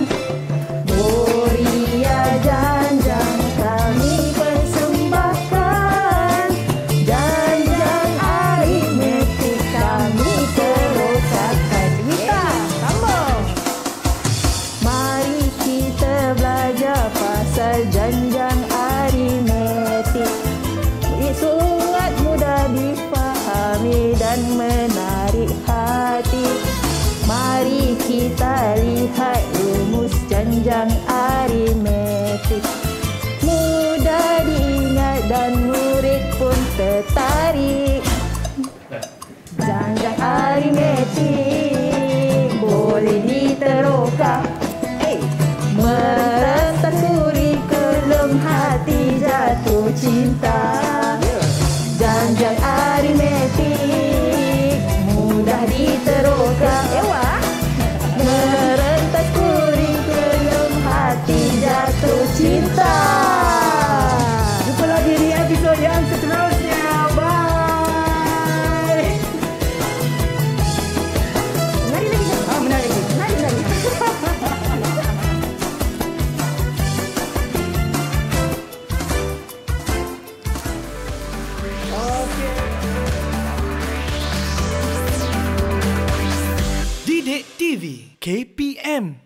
Janjang kami persembahkan, janjang aritmetik kami terokakan. Sambung. Mari kita belajar pasal janjang aritmetik. Sangat mudah difahami dan menarik hati. Mari kita lihat rumus janjang aritmetik. Mudah diingat dan murid pun tertarik. Janjang aritmetik boleh diteroka. Merentas kurikulum hati jatuh cinta. Janjang aritmetik mudah diteroka. Merentas kurikulum hati jatuh cinta. Jumpa lagi di episod yang seterusnya. Bye. Menari lagi. Menari lagi. Didik TV KPM